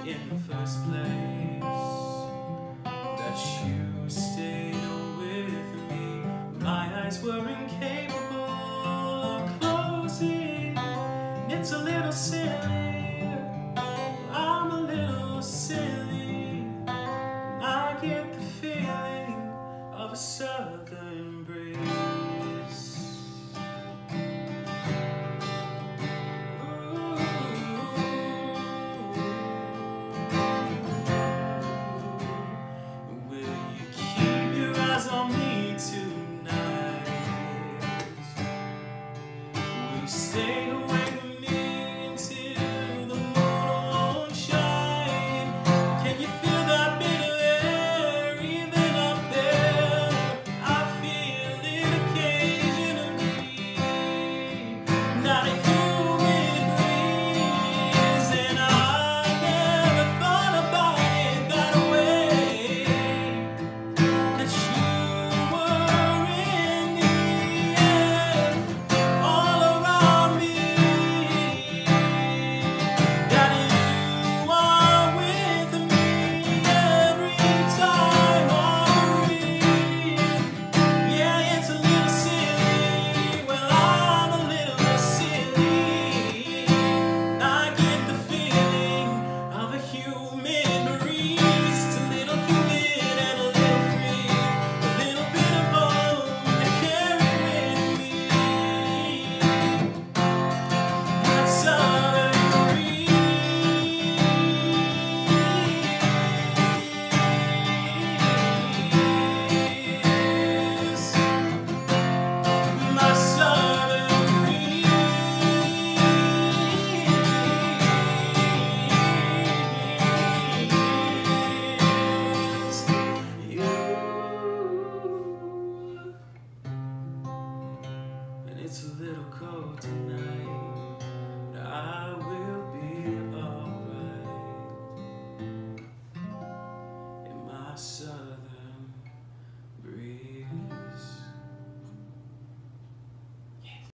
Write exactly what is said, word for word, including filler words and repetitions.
in the first place, that you stayed with me. My eyes were incapable of closing. It's a little silly, I'm a little silly. I get the feeling of a southern breeze. On me tonight, will you stay away with me until the moon won't shine? Can you feel that bitter air even up there? I feel it occasionally, not a humid breeze, and I never thought about it that way, that you it's a little cold tonight, but I